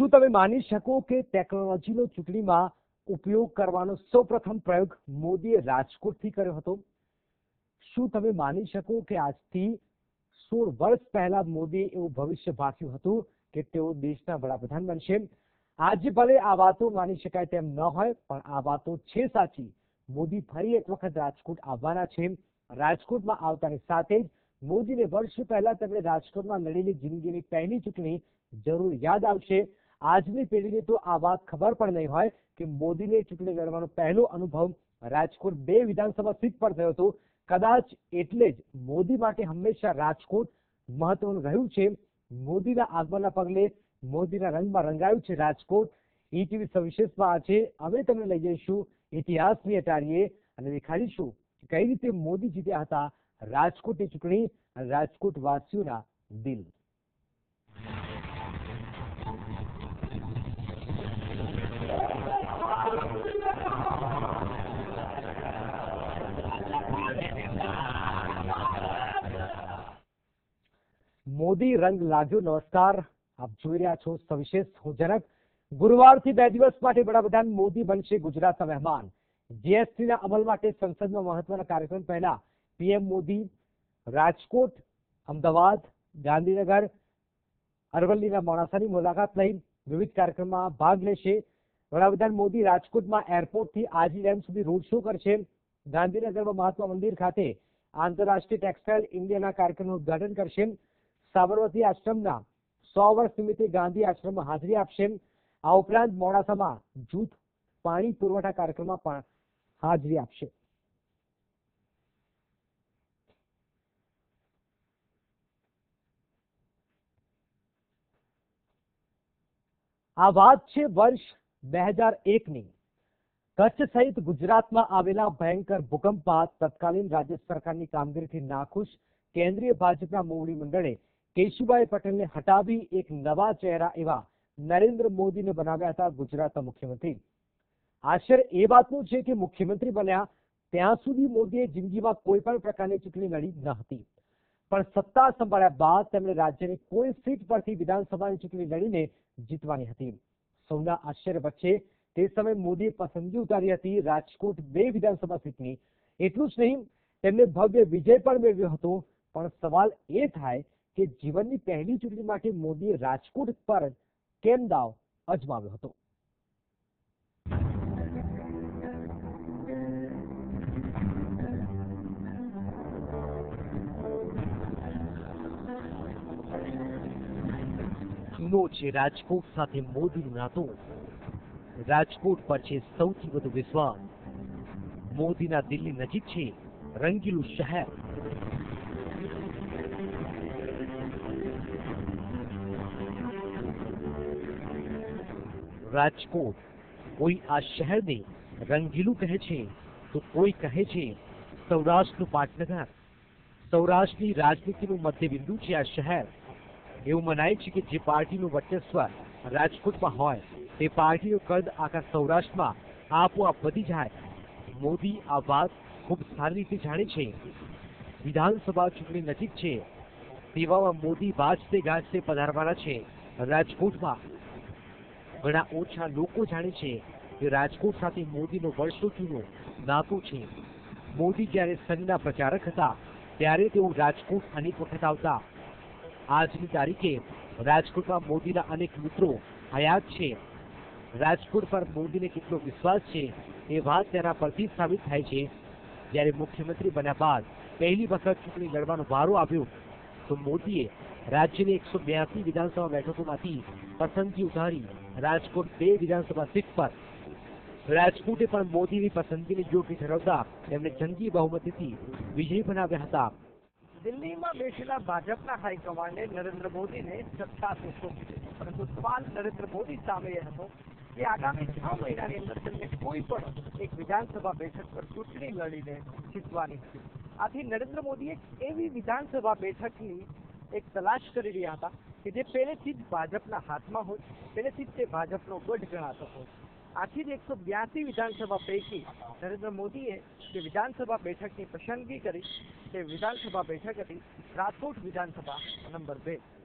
શું તમે માની શકો કે ટેકનોલોજીનો ચૂંટણીમાં ઉપયોગ કરવાનો સૌપ્રથમ પ્રયોગ મોદીએ રાજકોટથી કર્યો હતો? શું તમે માની શકો કે આજથી 16 વર્ષ પહેલા મોદીએ એવું ભવિષ્ય ભાંક્યું હતું કે તેઓ દેશના વડાપ્રધાન બનશે? આજે ભલે આ વાતો માની શકાય તેમ ન હોય, પણ આ વાતો છે સાચી. મોદી ફરી એક વખત રાજકોટ આવવાના છે. રાજકોટમાં આવતાની સાથે જ મોદીને વર્ષ પહેલા તેમણે રાજકોટમાં લડેલી જિંદગીની પહેલી ચૂંટણી જરૂર યાદ આવશે. આજની પેઢીને તો આ વાત ખબર પણ નહીં હોય કે મોદીને ચૂંટણી લડવાનો પહેલો અનુભવ રાજકોટ 2 વિધાનસભા સીટ પર થયો હતો. કદાચ એટલે જ મોદી માટે હંમેશા રાજકોટ મહત્વનું રહ્યું છે. મોદીના આગમનના પગલે મોદીના રંગમાં રંગાયું છે રાજકોટ. ETV સવિશેષમાં આજે અમે તમને લઈ જઈશું ઇતિહાસની અટારીએ અને દેખાડીશું કે કઈ રીતે મોદી જીત્યા હતા રાજકોટની ચૂંટણી અને રાજકોટ વાસીઓના દિલ. મોદી રંગ લાગ્યો. નમસ્કાર, આપ જોઈ રહ્યા છો સવિશેષ. હું જનક. ગુરુવારથી 2 દિવસ માટે વડાપ્રધાન મોદી બનશે ગુજરાતના મહેમાન. GSTના અમલ માટે સંસદમાં મહત્વના કાર્યક્રમ પહેલા PM મોદી રાજકોટ, અમદાવાદ, ગાંધીનગર, અરવલ્લીના મોડાસાની મુલાકાત લઈ વિવિધ કાર્યક્રમમાં ભાગ લેશે. વડાપ્રધાન મોદી રાજકોટમાં એરપોર્ટથી આજી ડેમ સુધી રોડ શો કરશે. ગાંધીનગરમાં મહાત્મા મંદિર ખાતે આંતરરાષ્ટ્રીય ટેક્સટાઇલ ઇન્ડિયાના કાર્યક્રમનું ઉદઘાટન કરશે. સાબરમતી આશ્રમના 100 વર્ષ નિમિત્તે ગાંધી આશ્રમમાં હાજરી આપશે. આ ઉપરાંત મોડાસામાં જૂથ પાણી પુરવઠા કાર્યક્રમમાં પણ હાજરી આપશે. આ વાત છે વર્ષ 2001ની. કચ્છ સહિત ગુજરાતમાં આવેલા ભયંકર ભૂકંપ બાદ તત્કાલીન રાજ્ય સરકારની કામગીરીથી નાખુશ કેન્દ્રીય ભાજપના મોવડી મંડળે કેશુભાઈ પટેલને હટાવી એક નવા ચહેરા એવા નરેન્દ્ર મોદીને બનાવ્યા હતા ગુજરાતના મુખ્યમંત્રી. આશ્ચર્ય એ વાતનું છે કે મુખ્યમંત્રી બન્યા ત્યાં સુધી મોદીએ જિંદગીમાં કોઈ પણ પ્રકારની ચૂંટણી લડી ન હતી, પણ સત્તા સંભાળ્યા બાદ તેમણે રાજ્યની કોઈ સીટ પરથી વિધાનસભાની ચૂંટણી લડીને જીતવાની હતી. સૌના આશ્ચર્ય વચ્ચે તે સમયે મોદીએ પસંદગી ઉતારી હતી રાજકોટ 2 વિધાનસભા સીટની. એટલું જ નહીં, તેમને ભવ્ય વિજય પણ મેળવ્યો હતો. પણ સવાલ એ થાય કે જીવનની પહેલી ચૂંટણી માટે મોદીએ રાજકોટ પર કેમ દાવ અજમાવ્યો હતો? જૂનો છે રાજકોટ સાથે મોદીનું નાતું. રાજકોટ પર છે સૌથી વધુ વિશ્વાસ. મોદીના દિલની નજીક છે રંગીલું શહેર. રાજકોટ, કોઈ આ શહેરને રંગીલું કહે છે તો કોઈ કહે છે સૌરાષ્ટ્રનું પાટનગર. સૌરાષ્ટ્રની રાજનીતિનું મધ્યબિંદુ છે આ શહેર. એવું મનાય છે કે જે પાર્ટીનું વર્ચસ્વ રાજકોટમાં હોય તે પાર્ટીનું કદ આખા સૌરાષ્ટ્રમાં આપોઆપ વધી જાય. મોદી આ વાત ખૂબ સારી રીતે જાણે છે. વિધાનસભા ચૂંટણી નજીક છે તેવામાં મોદી વાજતે ગાજતે પધારવાના છે રાજકોટમાં. ઘણા ઓછા લોકો જાણે છે કે રાજકોટ સાથે મોદીનો વર્ષો જૂનો નાતો છે. મોદી જ્યારે સંઘના પ્રચારક હતા ત્યારે તેઓ રાજકોટ અનેક વખત આવતા. આજની તારીખે રાજકોટમાં મોદીના અનેક મિત્રો હયાત છે. રાજકોટ પર મોદીને કેટલો વિશ્વાસ છે એ વાત તેના પરથી સાબિત થાય છે. જ્યારે મુખ્યમંત્રી બન્યા બાદ પહેલી વખત ચૂંટણી લડવાનો વારો આવ્યો તો મોદીએ રાજ્યની 182 વિધાનસભા બેઠકોમાંથી પસંદગી ઉતારી રાજકોટ 2 વિધાનસભા સીટ પર. રાજકોટે પણ મોદીની પસંદગીની યોગ્ય ઠેરવતા તેમને જંગી બહુમતીથી વિજયી બનાવ્યા હતા. દિલ્હીમાં બેઠેલા ભાજપના હાઈકમાન્ડે નરેન્દ્ર મોદીને સત્તા સોંપી છે, પરંતુ સવાલ નરેન્દ્ર મોદી સામે એ હતો કે આગામી 6 મહિનાની અંદર તેમને કોઈ પણ એક વિધાનસભા બેઠક પર ચૂંટણી લડીને જીતવાની હતી. આથી નરેન્દ્ર મોદી એક એવી વિધાનસભા બેઠકની એક તલાશ કરી રહ્યા હતા કે જે પહેલેથી જ ભાજપના હાથમાં હોય, પહેલેથી જ તે ભાજપનો ગઢ ગણાતો હોય. આથી જ 182 વિધાનસભા પૈકી નરેન્દ્ર મોદીએ જે વિધાનસભા બેઠકની પસંદગી કરી તે વિધાનસભા બેઠક હતી રાજકોટ વિધાનસભા નંબર 2.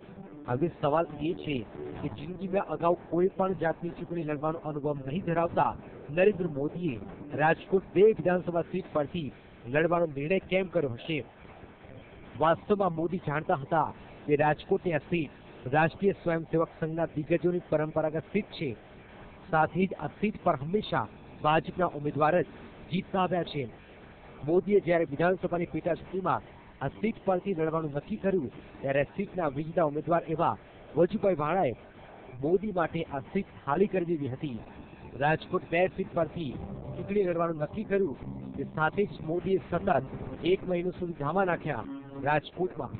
હવે સવાલ એ છે કે જિંદગીમાં અગાઉ કોઈ પણ જાતની ચૂંટણી લડવાનો અનુભવ નહીં ધરાવતા નરેન્દ્ર મોદીએ રાજકોટ 2 વિધાનસભા સીટ પરથી લડવાનો નિર્ણય કેમ કર્યો હશે? વાસ્તવમાં મોદી જાણતા હતા કે રાજકોટની આ સીટ રાષ્ટ્રીય સ્વયંસેવક સંઘના દિગ્ગજોની પરંપરાગત સીટ છે. સાથે જ આ સીટ પર હંમેશા ભાજપના ઉમેદવાર જ જીતતા આવ્યા છે. મોદીએ જ્યારે વિધાનસભાની પેટા ચૂંટણીમાં આ સીટ પરથી લડવાનું નક્કી કર્યું ત્યારે સીટના વિજેતા ઉમેદવાર એવા વજુભાઈ વાળાએ મોદી માટે આ સીટ ખાલી કરી દીધી હતી. રાજકોટ 2 સીટ પરથી ચૂંટણી લડવાનું નક્કી કર્યું કે સાથે જ મોદીએ સતત 1 મહિનો સુધી ધામા નાખ્યા. રાજકોટમાં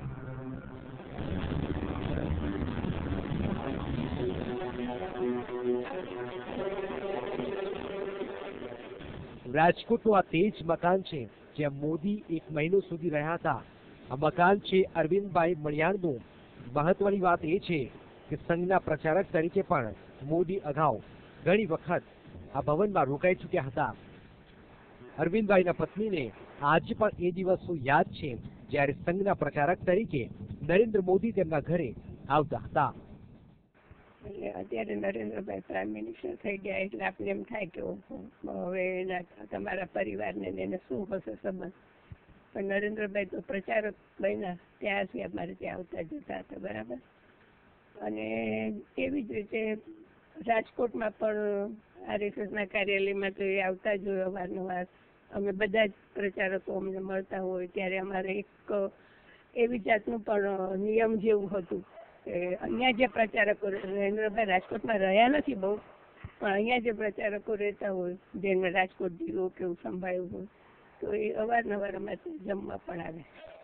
રાજકોટનું આ તે જ મકાન છે જ્યાં મોદી 1 મહિનો સુધી રહ્યા હતા. આ મકાન છે અરવિંદભાઈ મણિયારનું. મહત્વની વાત એ છે કે સંઘના પ્રચારક તરીકે પણ મોદી અગાઉ ઘણી વખત આ ભવનમાં રોકાઈ ચૂક્યા હતા. અરવિંદભાઈના પત્નીને આજે પણ એ દિવસો યાદ છે જ્યારે સંઘના પ્રચારક તરીકે નરેન્દ્ર મોદી તેમના ઘરે આવતા હતા. એટલે અત્યારે નરેન્દ્રભાઈ પ્રાઇમ મિનિસ્ટર થઈ ગયા એટલે આપણે એમ થાય કે હવે તમારા પરિવારને એને શું હશે સંબંધ. પણ નરેન્દ્રભાઈ તો પ્રચારક બન્યા ત્યાંથી અમારે ત્યાં આવતા જતા હતા, બરાબર. અને એવી જ રીતે રાજકોટમાં પણ RSSના કાર્યાલયમાં તો એ આવતા જ હોય અવારનવાર. અમે બધા જ પ્રચારકો અમને મળતા હોય ત્યારે અમારે એક એવી જાતનું પણ નિયમ જેવું હતું કે અહીંયા જે પ્રચારકો, નરેન્દ્રભાઈ રાજકોટમાં રહ્યા નથી બહુ, પણ અહીંયા જે પ્રચારકો રહેતા હોય જેમને રાજકોટ જિલ્લો કે એવું સંભાળ્યું હોય તો એ અવારનવાર અમારે જમવા પણ આવે.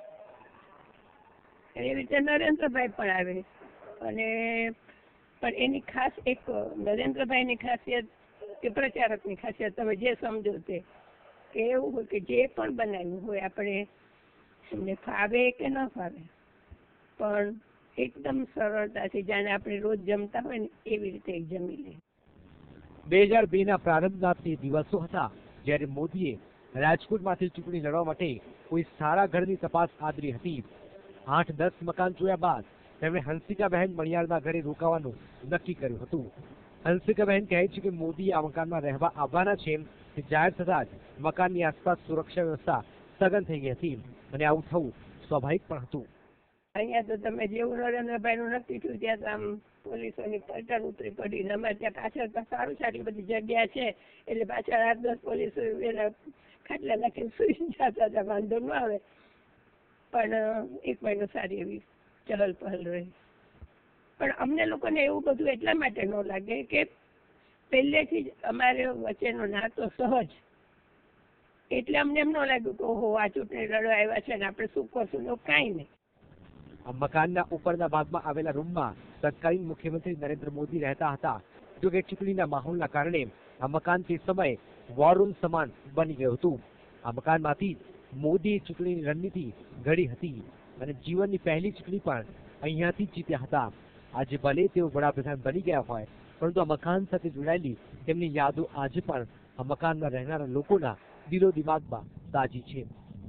એવી રીતે નરેન્દ્રભાઈ પણ આવે. અને પણ એની ખાસ એક નરેન્દ્રભાઈની ખાસિયત કે પ્રચારકની ખાસિયત તમે જે સમજો તે કે એવું હોય કે જે પણ બનાવ્યું હોય આપણે એમને ફાવે કે ન ફાવે પણ એકદમ સરળતાથી જાણે આપણે રોજ જમતા હોય ને એવી રીતે જમી લે. 2002ના પ્રારંભના તે દિવસો હતા જ્યારે મોદીએ રાજકોટમાંથી ચૂંટણી લડવા માટે કોઈ સારા ઘરની તપાસ આદરી હતી. 8-10 મકાન જોયા બાદ તેમણે હંસિકાબહેન મણિયારના ઘરે રોકાવાનું નક્કી કર્યું હતું. હંસિકાબહેન કહે છે કે મોદી આ મકાનમાં રહેવા આવવાના છે કે જાહેર થતાં જ મકાનની આસપાસ સુરક્ષા વ્યવસ્થા સઘન થઈ ગઈ હતી અને આવું થવું સ્વાભાવિક પણ હતું. અહીંયા તો તમે જેવું નરેન્દ્રભાઈનું નક્કી થયું ત્યાં તો આમ પોલીસોની પલટન ઉતરી પડી. અમારે ત્યાં પાછળ સારું સારી બધી જગ્યા છે એટલે પાછળ 8-10 પોલીસો એના ખાટલા નાખીને સુઈ જતા હતા, વાંધો ન આવે. પણ 1 મહિનો સારી એવી ચહલ પહલ રહી. પણ અમને લોકોને એવું બધું એટલા માટે ન લાગે કે પહેલેથી જ અમારે વચ્ચેનો નાતો સહજ, એટલે અમને એમ ન લાગ્યું કે ઓહો આ ચૂંટણી લડવા આવ્યા છે ને આપણે શું કરશું, કાંઈ નહીં. આ મકાનના ઉપરના ભાગમાં આવેલા રૂમમાં તત્કાલીન મુખ્યમંત્રી નરેન્દ્ર મોદી રહેતા હતા. જોકે ચૂંટણીના માહોલના કારણે આ મકાન તે સમયે વોર રૂમ સમાન બની ગયું હતું. આ મકાનમાંથી મોદીએ ચૂંટણીની રણનીતિ ઘડી હતી અને જીવનની પહેલી ચૂંટણી પણ અહીંયાથી જીત્યા હતા. આજે ભલે તેઓ વડાપ્રધાન બની ગયા હોય પરંતુ આ મકાન સાથે જોડાયેલી તેમની યાદો આજે પણ આ મકાનમાં રહેનારા લોકોના દિલો દિમાગમાં તાજી છે.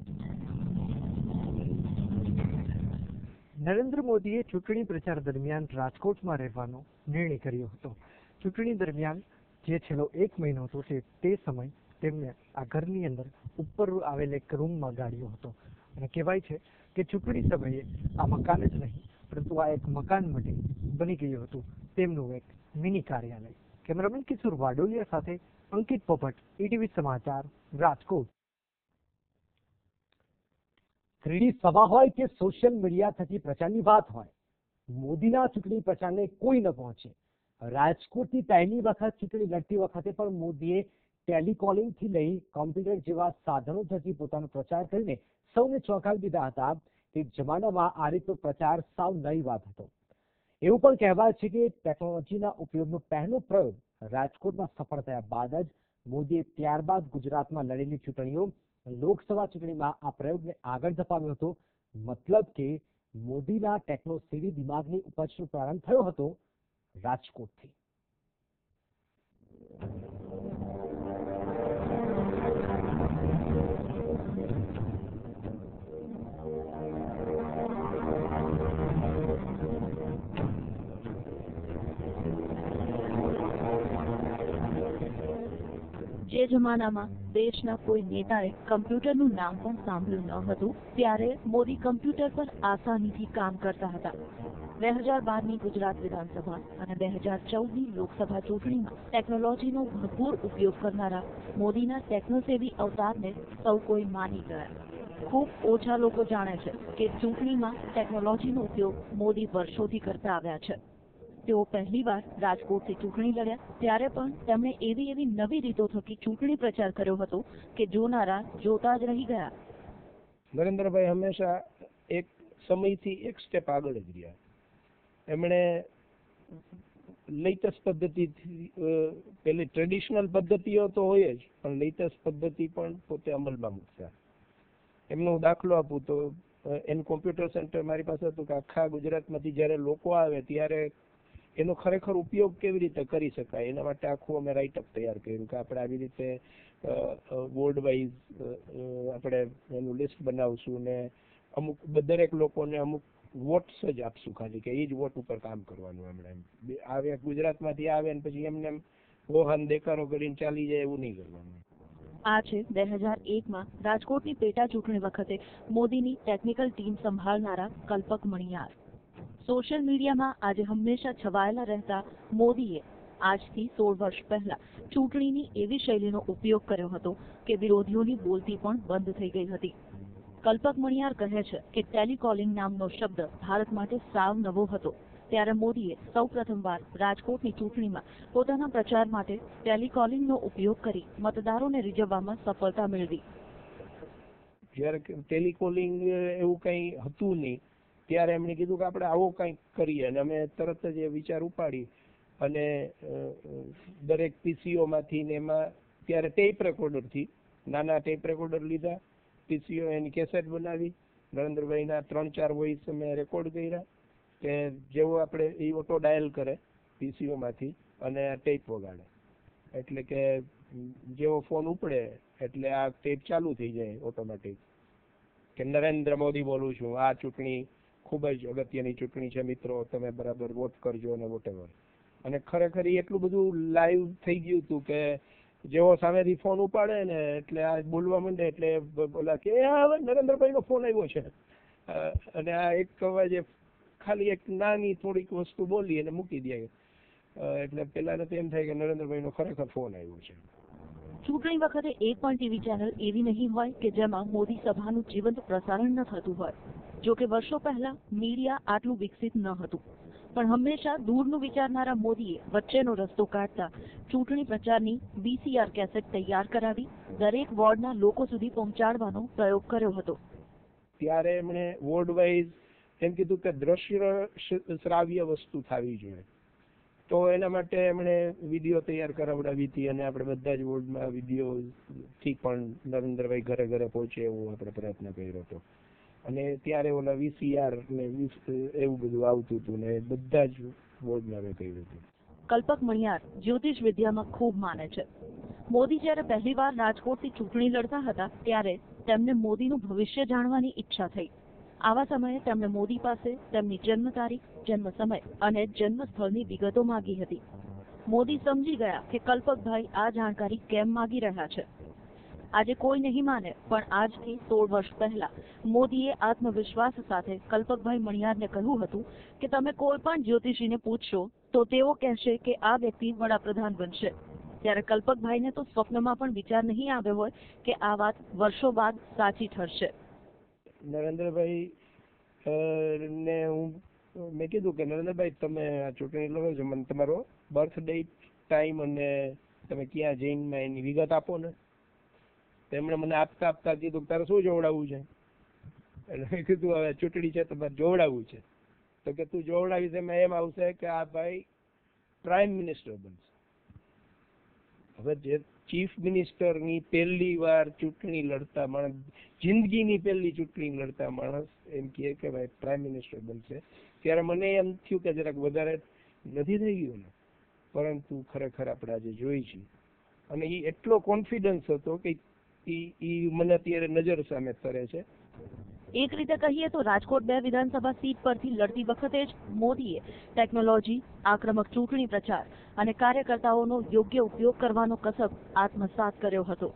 નરેન્દ્ર મોદીએ ચૂંટણી પ્રચાર દરમિયાન રાજકોટમાં રહેવાનો નિર્ણય કર્યો હતો. ચૂંટણી દરમિયાન જે છેલ્લો 1 મહિનો હતો તે સમય તેમને આ ઘરની અંદર ઉપર આવેલ એક રૂમમાં ગાળ્યો હતો. અને કહેવાય છે કે ચૂંટણી સમયે આ મકાન જ નહીં પરંતુ આ એક મકાન માટે બની ગયું હતું તેમનું એક મિની કાર્યાલય. કેમેરામેન કિશોર વાડોલિયા સાથે અંકિત પોપટ, ETV સમાચાર, રાજકોટ. 3D સભા હોય કે સોશિયલ મીડિયા થકી પ્રચારની વાત હોય, મોદીના ચૂંટણી પ્રચારને કોઈ ન પહોંચે. રાજકોટની પહેલી વખત ચૂંટણી લડતી વખતે પણ મોદીએ ટેલિકોલિંગથી લઈ કોમ્પ્યુટર જેવા સાધનો થકી પોતાનો પ્રચાર કરીને સૌને ચોંકાવી દીધા હતા. તે જમાનામાં આ રીતનો પ્રચાર સાવ નવી વાત હતો. એવું પણ કહેવાય છે કે ટેકનોલોજીના ઉપયોગનો પહેલો પ્રયોગ રાજકોટમાં સફળ થયા બાદ જ મોદીએ ત્યારબાદ ગુજરાતમાં લડેલી ચૂંટણીઓ લોકસભા ચૂંટણીમાં આ પ્રયોગને આગળ ધપાવ્યો હતો. મતલબ કે મોદીના ટેકનો સીડી દિમાગની ઉપજનો પ્રારંભ થયો હતો રાજકોટથી. તે જમાનામાં દેશના કોઈ નેતાએ કમ્પ્યુટરનું નામ પણ સાંભળ્યું ન હતું, ત્યારે મોદી કમ્પ્યુટર પર આસાનીથી કામ કરતા હતા. 2012ની ગુજરાત વિધાનસભા અને 2014ની લોકસભા ચૂંટણીમાં ટેકનોલોજીનો ભરપૂર ઉપયોગ કરનારા મોદીના ટેકનોસેવી અવતારને સૌ કોઈ માની ગયા. ખૂબ ઓછા લોકો જાણે છે કે ચૂંટણીમાં ટેકનોલોજીનો ઉપયોગ મોદી વર્ષોથી કરતા આવ્યા છે. તેઓ પહેલીવાર રાજકોટથી ચૂંટણી લડ્યા ત્યારે પણ તેમણે એવી નવી રીતો થકી ચૂંટણી પ્રચાર કર્યો હતો કે જોનારા જોતા જ રહી ગયા. નરેન્દ્રભાઈ હંમેશા એક સમયથી એક સ્ટેપ આગળ જ રહ્યા. એમણે લેટેસ્ટ પદ્ધતિથી, પેલી ટ્રેડિશનલ પદ્ધતિઓ તો હોય જ, પણ લેટેસ્ટ પદ્ધતિ પણ પોતે અમલમાં મૂકતા. એમનો દાખલો આપું તો એનું કોમ્પ્યુટર સેન્ટર મારી પાસે હતું કે આખા ગુજરાતમાંથી જ્યારે લોકો આવે ત્યારે એનો ખરેખર ઉપયોગ કેવી રીતે કરી શકાય એના માટે આખું અમે રાઇટઅપ તૈયાર કર્યું કે આપણે આવી રીતે વોર્ડ વાઇઝ આપણે એનું લિસ્ટ બનાવશું ને અમુક દરેક લોકોને અમુક વોટ્સ જ આપશું, ખાલી કે એ જ વોટ ઉપર કામ કરવાનું. એમણે આવે ગુજરાતમાંથી આવે ને પછી એમને વોહન દેકારો કરીને ચાલી જાય એવું નહીં કરવાનું. આ છે 2001માં રાજકોટની પેટા ચૂંટણી વખતે મોદીની ટેકનિકલ ટીમ સંભાળનારા કલ્પક મણિયાર. સોશિયલ મીડિયામાં આજે હંમેશા છવાયેલા રહેતા મોદીએ આજથી 16 વર્ષ પહેલા ચૂંટણીની એવી શૈલીનો ઉપયોગ કર્યો હતો કે વિરોધીઓની બોલતી પણ બંધ થઈ ગઈ હતી. કલ્પક મણિયાર કહે છે કે ટેલિકોલિંગ નામનો શબ્દ ભારત માટે સાવ નવો હતો. ત્યારે મોદીએ સૌ પ્રથમવાર રાજકોટની ચૂંટણીમાં પોતાના પ્રચાર માટે ટેલિકોલિંગનો ઉપયોગ કરી મતદારોને રીઝવવામાં સફળતા મેળવી. જ્યારે ટેલિકોલિંગ એવું કંઈ હતું નહીં ત્યારે એમણે કીધું કે આપણે આવો કંઈક કરીએ, અને અમે તરત જ એ વિચાર ઉપાડી અને દરેક પીસીઓમાંથી ને એમાં ત્યારે ટેપ રેકોર્ડરથી નાના ટેપ રેકોર્ડર લીધા, પીસીઓ એની કેસેટ બનાવી, નરેન્દ્રભાઈના 3-4 વોઇસ અમે રેકોર્ડ કર્યા કે જેવો આપણે એ ઓટો ડાયલ કરે પીસીઓમાંથી અને આ ટેપ વગાડે, એટલે કે જેવો ફોન ઉપડે એટલે આ ટેપ ચાલુ થઈ જાય ઓટોમેટિક કે નરેન્દ્ર મોદી બોલું છું, આ ચૂંટણી ખૂબ જ અગત્યની ચૂંટણી છે મિત્રો, તમે બરાબર વોટ કરજો અને વોટેવર. અને ખરેખર એટલું બધું લાઈવ થઈ ગયું હતું કે જેવો સામેથી ફોન ઉપાડે ને એટલે આ બોલવા માંડે એટલે બોલા કે હવે નરેન્દ્રભાઈનો ફોન આવ્યો છે, અને આ એક અવાજે ખાલી એક નાની થોડીક વસ્તુ બોલી અને મૂકી દે, એટલે પેલાને તો એમ થાય કે નરેન્દ્રભાઈનો ખરેખર ફોન આવ્યો છે. ચૂંટણી વખતે એક પણ ટીવી ચેનલ એવી નહીં હોય કે જેમાં મોદી સભાનું જીવંત પ્રસારણ ન થતું હોય. જો કે વર્ષો પહેલા મીડિયા આટલું વિકસિત ન હતું, પણ હંમેશા દૂરનું વિચારનારા મોદીએ વચ્ચેનો રસ્તો કાઢતા ચૂંટણી પ્રચારની VCR કેસેટ તૈયાર કરાવી દરેક વોર્ડના લોકો સુધી પહોંચાડવાનો પ્રયોગ કર્યો હતો. ત્યારે એમણે વોર્ડ વાઇઝ એમ કીધું કે દ્રશ્ય શ્રાવ્ય વસ્તુ થવી જોઈએ, તો એના માટે એમણે વિડીયો તૈયાર કરાવડાવી હતી અને આપણે બધા જ વોર્ડમાં વિડીયોથી પણ નરેન્દ્રભાઈ ઘરે ઘરે પહોંચે એવો આપણે પ્રયત્ન કર્યો હતો. અને ત્યારે ઓલા VCR ને એવું બધું આવતું હતું ને બધા જ વોર્ડમાં મેં કર્યું હતું. કલ્પક મણિયાર જ્યોતિષ વિદ્યામાં ખૂબ માને છે. મોદી જ્યારે પહેલીવાર રાજકોટથી ચૂંટણી લડતા હતા ત્યારે તેમને મોદીનું ભવિષ્ય જાણવાની ઈચ્છા થઈ. આવા સમયે તેમણે મોદી પાસે તેમની જન્મ તારીખ, જન્મ સમય અને જન્મ સ્થળની વિગતો માંગી હતી. મોદી સમજી ગયા કે કલ્પકભાઈ આ જાણકારી કેમ માંગી રહ્યા છે. આજે કોઈ નહીં માને, પણ આજથી 16 વર્ષ પહેલા મોદીએ આત્મવિશ્વાસ સાથે કલ્પકભાઈ મણિયારને કહ્યું હતું કે તમે કોઈ પણ જ્યોતિષીને પૂછશો તો તેઓ કહેશે કે આ વ્યક્તિ વડાપ્રધાન બનશે. ત્યારે કલ્પકભાઈને તો સ્વપ્નમાં પણ વિચાર નહીં આવ્યો હોય કે આ વાત વર્ષો બાદ સાચી ઠરશે. નરેન્દ્રભાઈ ને મેં કીધું કે નરેન્દ્રભાઈ તમે આ ચૂંટણી લડો છો, મને તમારો બર્થ ડેટ, ટાઈમ અને તમે ક્યાં જઈને એની વિગત આપો ને. તેમણે મને આપતા કીધું કે તારે શું જોવડાવવું છે, એટલે મેં કીધું હવે ચૂંટણી છે તમારે જોવડાવવું છે, તો કે તું જોવડાવીશ એમાં એમ આવશે કે આ ભાઈ પ્રાઇમ મિનિસ્ટર બનશે. હવે જે ચીફ મિનિસ્ટરની પહેલી વાર ચૂંટણી લડતા માણસ, જિંદગીની પહેલી ચૂંટણી લડતા માણસ એમ કહે કે ભાઈ પ્રાઇમ મિનિસ્ટર બનશે, ત્યારે મને એમ થયું કે જરાક વધારે નથી થઈ ગયું ને, પરંતુ ખરેખર આપણે આજે જોઈ છીએ. અને એ એટલો કોન્ફિડન્સ હતો કે એ મને અત્યારે નજર સામે તરે છે. એક રીતે કહીએ તો રાજકોટ 2 વિધાનસભા સીટ પરથી લડતી વખતે જ મોદીએ ટેકનોલોજી, આક્રમક ચૂંટણી પ્રચાર અને કાર્યકર્તાઓનો યોગ્ય ઉપયોગ કરવાનો કસબ આત્મસાત કર્યો હતો.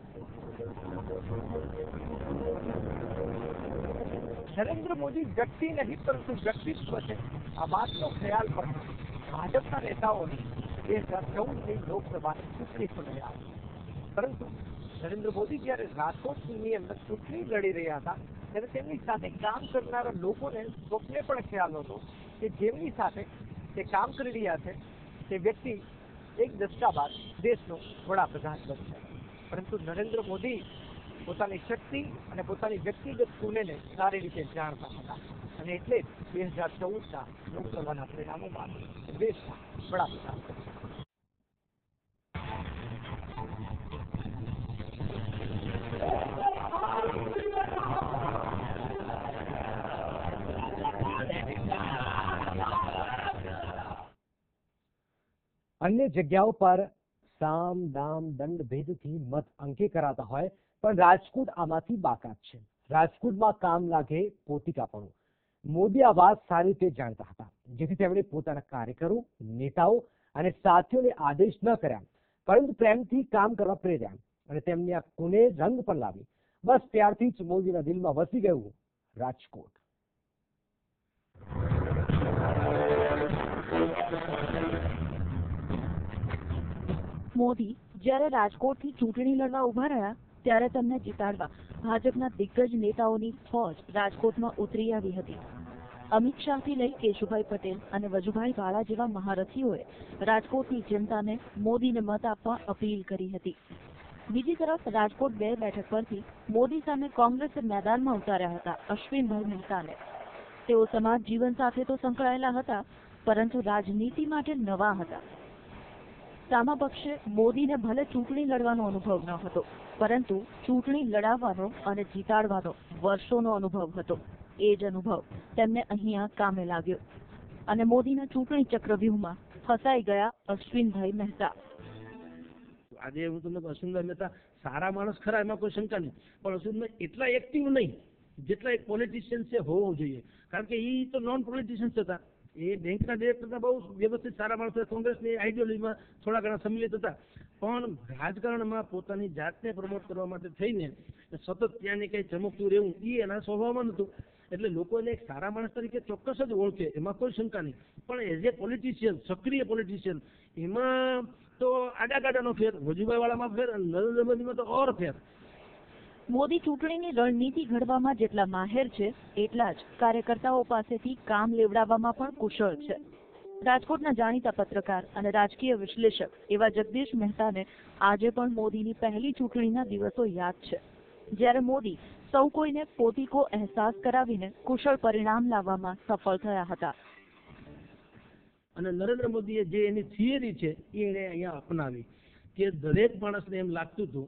નરેન્દ્ર મોદી વ્યક્તિ નહીં પરંતુ વ્યક્તિત્વ છે, આ વાતનો ખ્યાલ પણ ભાજપના નેતાઓને 2014ની લોકસભાની ચૂંટણી સમયે આવ્યો. પરંતુ નરેન્દ્ર મોદી જ્યારે રાજકોટની અંદર ચૂંટણી લડી રહ્યા હતા ત્યારે તેમની સાથે કામ કરનારા લોકોને સ્વપ્ને પણ ખ્યાલ હતો કે જેમની સાથે તે કામ કરી રહ્યા છે તે વ્યક્તિ એક દશકા બાદ દેશનો વડાપ્રધાન બનશે. પરંતુ નરેન્દ્ર મોદી પોતાની શક્તિ અને પોતાની વ્યક્તિગત પુણ્યને સારી રીતે જાણતા હતા અને એટલે જ 2014ના લોકસભાના પરિણામો બાદ દેશના વડાપ્રધાન બન્યા. અન્ય જગ્યાઓ પર સામ દામ દંડ ભેદથી મત અંકે કરાતા હોય પણ રાજકોટ આમાંથી બાકાત છે. રાજકોટમાં કામ લાગે પોતિકાપણું. મોદી આ વાત સારી રીતે જાણતા હતા, જેથી તેમણે પોતાના કાર્યકરો, નેતાઓ અને સાથીઓને આદેશ ન કર્યા પરંતુ પ્રેમથી કામ કરવા પ્રેર્યા અને તેમની આ કોને રંગ પણ લાવી. બસ ત્યારથી જ મોદીના દિલમાં વસી ગયું રાજકોટ. મોદી જ્યારે રાજકોટથી ચૂંટણી લડવા ઉભા રહ્યા ત્યારે તેમને જીતાડવા ભાજપના દિગ્ગજ નેતાઓની ફોજ રાજકોટમાં ઉતરી આવી હતી. અમિત શાહથી લઈ કેશુભાઈ પટેલ અને વજુભાઈ વાળા જેવા મહારથીઓએ રાજકોટની જનતાને મોદીને મત આપવા અપીલ કરી હતી. બીજી તરફ રાજકોટ 2 બેઠક પરથી મોદી સામે કોંગ્રેસે મેદાનમાં ઉતાર્યા હતા અશ્વિનભાઈ મહેતાને. તેઓ સમાજ જીવન સાથે તો સંકળાયેલા હતા પરંતુ રાજનીતિ માટે નવા હતા. સામા પક્ષે મોદીને ભલે ચૂંટણી લડવાનો અનુભવ ન હતો પરંતુ ચૂંટણી લડાવવાનો અને જીતાડવાનો વર્ષોનો અનુભવ હતો. એ જ અનુભવ તેમને અહીંયા કામે લાગ્યો અને મોદીના ચૂંટણી ચક્રવ્યૂહમાં ફસાઈ ગયા અશ્વિનભાઈ મહેતા. આજે હું તમને અશ્વિનભાઈ મહેતા સારા માણસ ખરા, એમાં કોઈ શંકા નહીં, પણ અશ્વિનભાઈ એટલા એક્ટિવ નહીં જેટલા એક પોલિટિશિયન છે હોવો જોઈએ. કારણ કે એ તો નોન પોલિટિશિયન્સ હતા. એ બેંકના ડિરેક્ટરના બહુ વ્યવસ્થિત સારા માણસો, કોંગ્રેસની આઈડિયોલોજીમાં થોડા ઘણા સંમિલિત હતા, પણ રાજકારણમાં પોતાની જાતને પ્રમોટ કરવા માટે થઈને સતત ત્યાંની કંઈ ચમકતું રહેવું એ એના સ્વભાવમાં નહોતું. એટલે લોકો એને એક સારા માણસ તરીકે ચોક્કસ જ ઓળખે, એમાં કોઈ શંકા નહીં. પણ એઝ એ પોલિટિશિયન, સક્રિય પોલિટિશિયન, એમાં તો આડાગાડાનો ફેર, વજુભાઈ વાળામાં ફેર, નરેન્દ્ર મોદીમાં તો ઓર ફેર. મોદી ચૂંટણીની રણનીતિ ઘડવામાં જેટલા માહેર છે એટલા જ કાર્યકર્તાઓ પાસેથી કામ લેવડાવવામાં પણ કુશળ છે. રાજકોટના જાણીતા પત્રકાર અને રાજકીય વિશ્લેષક એવા જગદીશ મહેતાને આજે પણ મોદીની પહેલી ચૂંટણીના દિવસો યાદ છે, જ્યારે મોદી સૌ કોઈને પોતીકો અહેસાસ કરાવીને કુશળ પરિણામ લાવવામાં સફળ થયા હતા. અને નરેન્દ્ર મોદીએ જે એની થિયરી છે એ એને અહીંયા અપનાવી કે દરેક માણસને એમ લાગતું હતું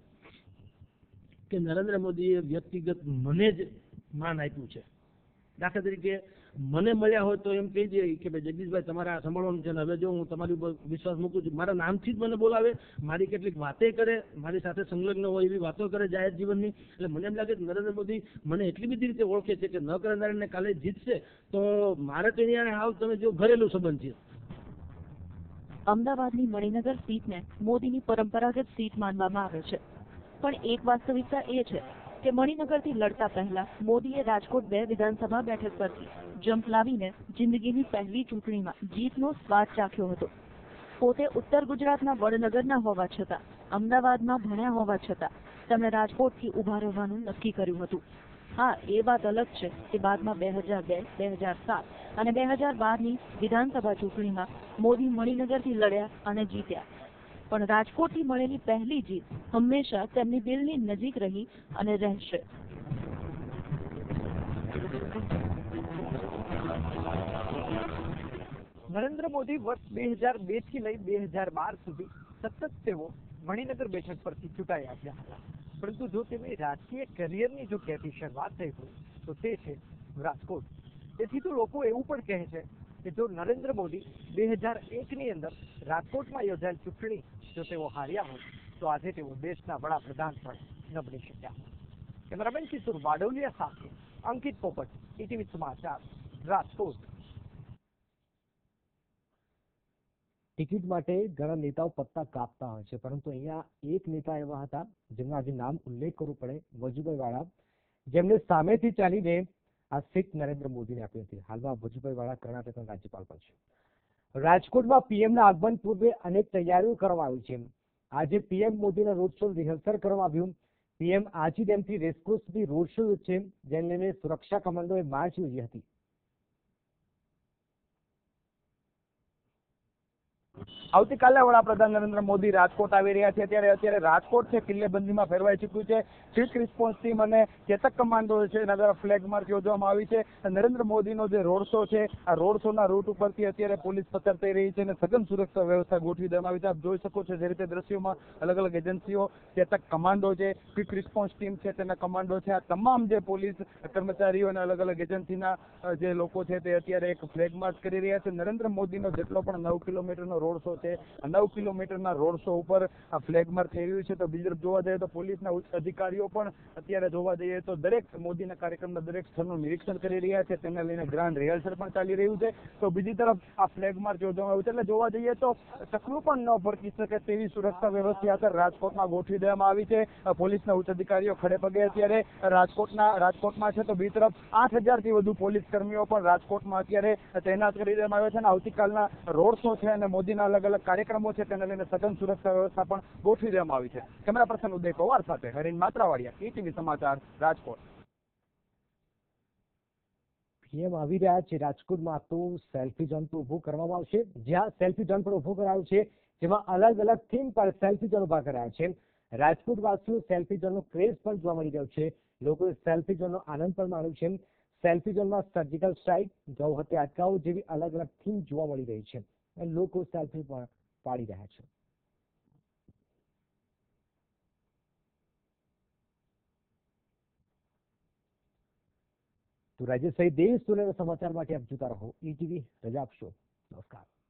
કે નરેન્દ્ર મોદીએ વ્યક્તિગત મને જ માન આપ્યું છે. દાખલા તરીકે મને મળ્યા હોય તો એમ કહી દે કે ભાઈ જગદીશભાઈ તમારે આ સંભાળવાનું છે ને હવે જો હું તમારી ઉપર વિશ્વાસ મૂકું છું, મારા નામથી જ મને બોલાવે, મારી કેટલીક વાતે કરે, મારી સાથે સંલગ્ન હોય એવી વાતો કરે જાહેર જીવનની. એટલે મને એમ લાગે કે નરેન્દ્ર મોદી મને એટલી બધી રીતે ઓળખે છે કે ન કરનારાને કાલે જીતશે તો મારે તો અહીંયા આવ તમે જો ઘરેલું સંબંધ છે. અમદાવાદની મણિનગર સીટને મોદીની પરંપરાગત સીટ માનવામાં આવે છે, પણ એક વાસ્તવિકતા એ છે કે મણિનગરથી લડતા પહેલા મોદીએ રાજકોટ 2 વિધાનસભા બેઠક પરથી જંપ લાવીને જિંદગીની પહેલી ચૂંટણીમાં જીતનો સ્વાદ ચાખ્યો હતો. પોતે ઉત્તર ગુજરાતના વડનગરના હોવા છતાં, અમદાવાદમાં ભણ્યા હોવા છતાં તેમણે રાજકોટથી ઉભા રહેવાનું નક્કી કર્યું હતું. હા, એ વાત અલગ છે કે બાદમાં 2002, 2007 અને 2012ની વિધાનસભા ચૂંટણીમાં મોદી મણિનગરથી લડ્યા અને જીત્યા, પણ રાજકોટથી મળેલી પહેલી જીત હંમેશા તેમની દિલની નજીક રહી અને રહેશે. નરેન્દ્ર મોદી વર્ષ 2002 થી લઈ 2012 સુધી સતત તેઓ મણિનગર બેઠક પરથી ચૂંટાઈ આવ્યા હતા. પરંતુ જો તેમની રાજકીય કરિયરની જો ક્યાંથી શરૂઆત થઈ હોય તો તે છે રાજકોટ. તેથી તો લોકો એવું પણ કહે છે કે જો નરેન્દ્ર મોદી 2001ની અંદર રાજકોટમાં યોજાયેલ ચૂંટણી જો તેઓ હાર્યા હોય તો આજે તેઓ દેશના વડાપ્રધાન પણ ન બની શક્યા. કેમેરામેન કિશોર વાડોલિયા સાથે અંકિત પોપટ, ETV સમાચાર, રાજકોટ. ટિકિટ માટે ઘણા નેતાઓ પત્તા કાપતા હોય છે, પરંતુ અહીંયા એક નેતા એવા હતા જેમનો આજે નામ ઉલ્લેખ કરવો પડે, વજુભાઈ વાળા, જેમને સામેથી ચાલીને આ સીટ નરેન્દ્ર મોદીને આપી હતી. હાલમાં વજુભાઈ વાળા કર્ણાટકના રાજ્યપાલ પણ છે. રાજકોટમાં પીએમના આગમન પૂર્વે અનેક તૈયારીઓ કરવામાં આવી છે. આજે પીએમ મોદીના રોડ શો રિહર્સલ કરવામાં આવ્યું. પીએમ આજી ડેમથી રેસકોર્સ સુધી રોડ શો છે, જેને લઈને સુરક્ષા કમાન્ડોએ માર્ચ યોજી હતી. આવતીકાલે વડાપ્રધાન નરેન્દ્ર મોદી રાજકોટ આવી રહ્યા છે, ત્યારે અત્યારે રાજકોટ છે કિલ્લેબંધીમાં ફેરવાઈ ચૂક્યું છે. ક્વિક રિસ્પોન્સ ટીમ અને ચેતક કમાન્ડો છે એના દ્વારા ફ્લેગ માર્ચ યોજવામાં આવી છે. નરેન્દ્ર મોદીનો જે રોડ શો છે, આ રોડ શોના રૂટ ઉપરથી અત્યારે પોલીસ પસાર થઈ રહી છે અને સઘન સુરક્ષા વ્યવસ્થા ગોઠવી દેવામાં આવી છે. આપ જોઈ શકો છો જે રીતે દ્રશ્યોમાં અલગ અલગ એજન્સીઓ, ચેતક કમાન્ડો છે, ક્વિક રિસ્પોન્સ ટીમ છે તેના કમાન્ડો છે, આ તમામ જે પોલીસ કર્મચારીઓ અને અલગ અલગ એજન્સીના જે લોકો છે તે અત્યારે એક ફ્લેગ માર્ચ કરી રહ્યા છે. નરેન્દ્ર મોદીનો જેટલો પણ 9 કિલોમીટરનો રોડ શો છે, 9 કિલોમીટરના રોડ શો ઉપર આ ફ્લેગ માર્ચ થઈ રહ્યું છે. તો બીજી તરફ જોવા જઈએ તો પોલીસના ઉચ્ચ અધિકારીઓ પણ અત્યારે જોવા જઈએ તો દરેક મોદીના કાર્યક્રમના દરેક સ્થળનું નિરીક્ષણ કરી રહ્યા છે, તેને લઈને ગ્રાન્ડ રિહર્સલ પણ ચાલી રહ્યું છે. તો બીજી તરફ આ ફ્લેગ માર્ચ યોજવામાં આવ્યું છે, એટલે જોવા જઈએ તો ચકલું પણ ન ભરકી શકે તેવી સુરક્ષા વ્યવસ્થા અત્યારે રાજકોટમાં ગોઠવી દેવામાં આવી છે. પોલીસના ઉચ્ચ અધિકારીઓ ખડે પગે અત્યારે રાજકોટમાં છે. તો બીજી તરફ 8,000થી વધુ પોલીસ કર્મીઓ પણ રાજકોટમાં અત્યારે તૈનાત કરી દેવામાં આવ્યા છે અને આવતીકાલના રોડ શો છે અને મોદીના અલગ અલગ કાર્યક્રમો છે તેને લઈને સઘન સુરક્ષા વ્યવસ્થા પણ ગોઠવી દેવામાં આવી છે. કેમેરા પર્સન ઉદય પવાર સાથે હરીન માત્રાવાડિયા, ETV સમાચાર, રાજકોટ. પીએમ આવી રહ્યા છે રાજકોટમાં, તો સેલ્ફી ઝોન પણ ઉભો કરવામાં આવશે, જ્યાં સેલ્ફી ઝોન પણ ઉભો કરાયો છે, જેમાં અલગ અલગ થીમ પર સેલ્ફી ઝોન ઉભા કરાયા છે. રાજકોટ વાસીઓ સેલ્ફી ઝોનનો ક્રેઝ પણ જોવા મળી રહ્યો છે. લોકોએ સેલ્ફી ઝોનનો આનંદ પણ માણ્યો છે. સેલ્ફી ઝોનમાં સર્જિકલ સ્ટ્રાઇક, ગૌ હત્યા અટકાવો જેવી અલગ અલગ થીમ જોવા મળી રહી છે. લોકો સેલ્ફી પણ પાડી રહ્યા છે. તો રાજ્ય સહિત દેશ દુનિયાના સમાચાર માટે આપ જોતા રહો ETV. રજા આપશો. નમસ્કાર.